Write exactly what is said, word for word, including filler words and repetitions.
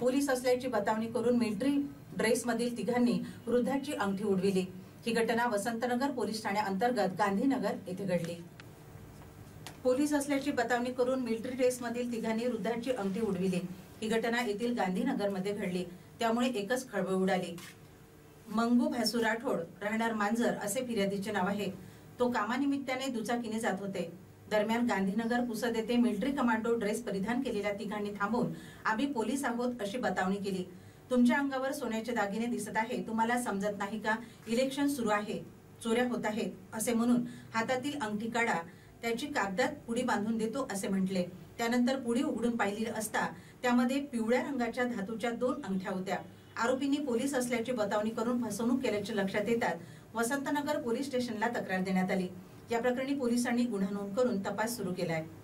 Police असल्याची बतावणी करून military dress मधील तिघांनी वृद्धाची अंगठी उडविली। ही घटना वसंतनगर पोलीस ठाण्या अंतर्गत गांधीनगर येथे घडली। पोलीस असल्याची बतावणी करून मिलिटरी ड्रेस मधील तिघांनी वृद्धाची अंगठी उडविली। ही घटना येथील गांधीनगर मध्ये घडली, त्यामुळे एकच खळबळ उडाली। मंगू भासू राठोड राहणार मांजर असे फिर्यादीचे नाव आहे। तो कामानिमित्ताने दुचाकीने जात होते। दरम्यान गांधीनगर पुसद येथे मिलिटरी कमांडो ड्रेस परिधान केलेल्या तिघांनी थांबून आम्ही पोलीस आहोत अशी बतावणी केली। तुमच्या अंगावर सोन्याचे दागिने दिसत आहे, तुम्हाला समजत नाही का? इलेक्शन सुरू आहे, चोऱ्या होत आहेत असे म्हणून हातातील अंगठी काढा, त्याची कागदात पुडी बांधून देतो असे म्हटले। त्यानंतर पुडी उघडून पाहिली असता त्यामध्ये पिवळ्या रंगाच्या धातूच्या दोन अंगठ्या होत्या। आरोपींनी पोलीस असल्याची बतावणी करून फसवणूक केल्याचे लक्षात येतात वसंतनगर पोलीस स्टेशनला तक्रार देण्यात आली। या प्रकरणी पोलिसांनी गुन्हा नोंद करून तपास सुरू केला आहे।